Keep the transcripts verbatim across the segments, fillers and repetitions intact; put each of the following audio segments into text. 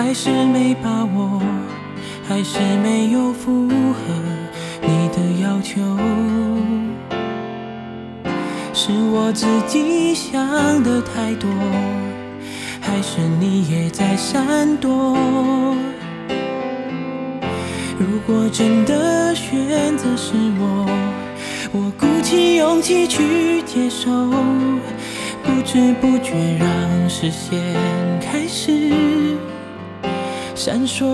还是没把握，还是没有符合你的要求，是我自己想的太多，还是你也在闪躲？如果真的选择是我，我鼓起勇气去接受，不知不觉让视线开始闪烁。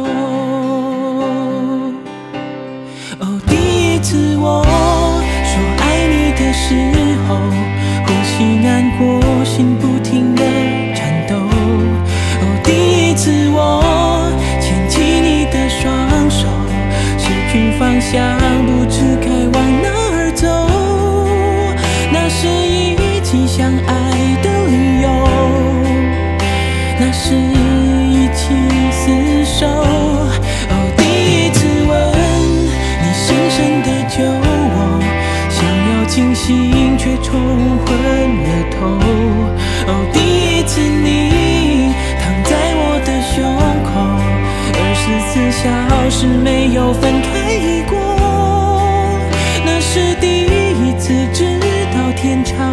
哦，第一次我说爱你的时候，呼吸难过，心不停地颤抖。哦，第一次我牵起你的双手，失去方向，不知该往哪儿走。那是一起相爱的理由，那是一起厮守。哦，第一次吻你深深地救我，想要清醒却冲昏了头。哦，第一次你躺在我的胸口，二十四小时没有分开过。那是第一次知道天长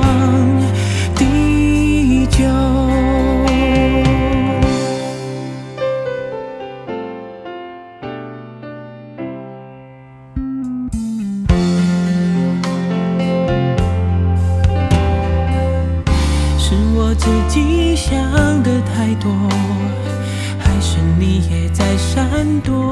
地久。是我自己想的太多，还是你也在闪躲？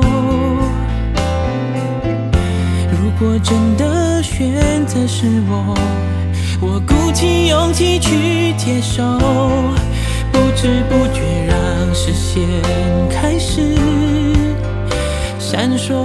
如果真的选择是我，我鼓起勇气去接受，不知不觉让视线开始闪烁。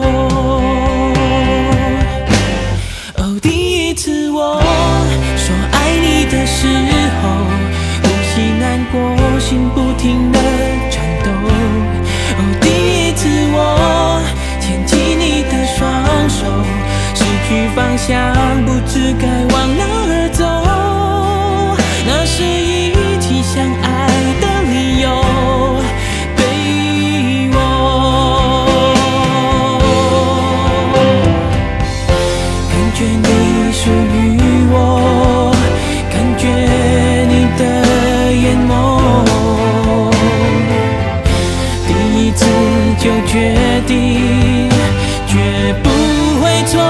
哦，第一次我说爱你的时候，呼吸难过，心不停地颤抖。哦，第一次我牵起你的双手，失去方向，不知该往哪儿走。那是一起相爱的理由，对我感觉你属于我，感觉你的眼眸，第一次就决定绝不会错。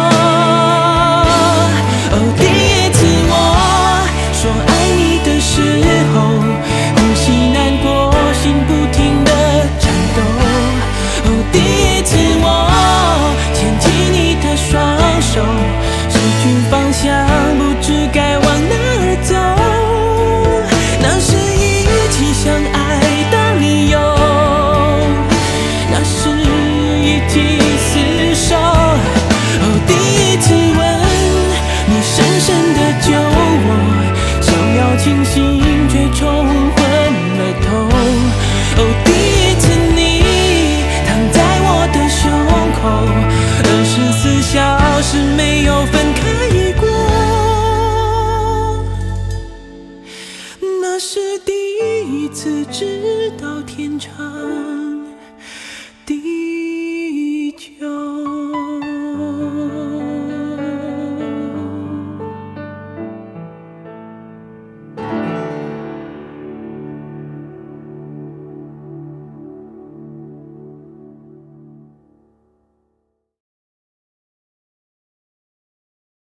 哦，第一次我说爱你的时候，呼吸难过，心不停地颤抖。哦，第一次我牵起你的双手，失去方向，不知该往哪儿走。那是一起相爱的理由，那是一起厮守。哦，第一次吻你深深地救我，想要清醒却冲昏了头。哦，第一次你躺在我的胸口，二十四小时没有分开过。那是第一次知道天长